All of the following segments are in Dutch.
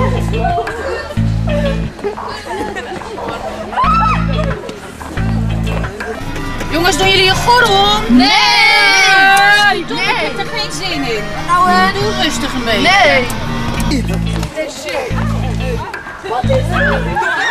Jongens, doen jullie een gordel om? Nee! Toch, ik heb er geen zin in. Nou, doe rustig een beetje. Nee! Wat is er?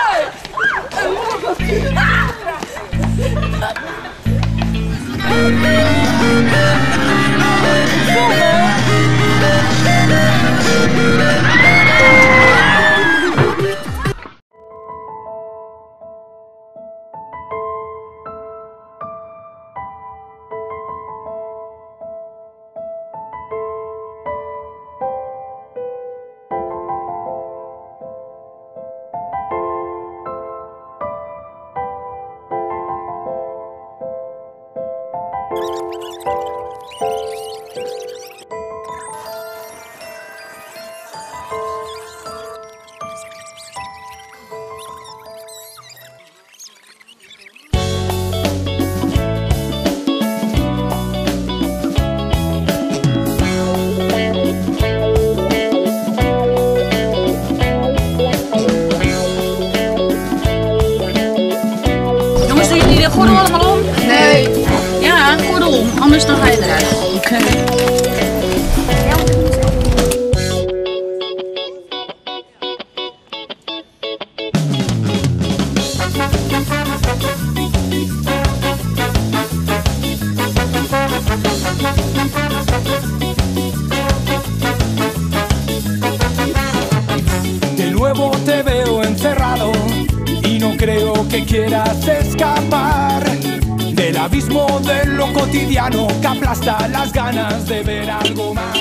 Gordel allemaal om? Nee. Ja, gordel om, anders dan ga je eruit. Oké. De nuevo te veo encerrado y no creo que quieras escapar del abismo de lo cotidiano que aplasta las ganas de ver algo más.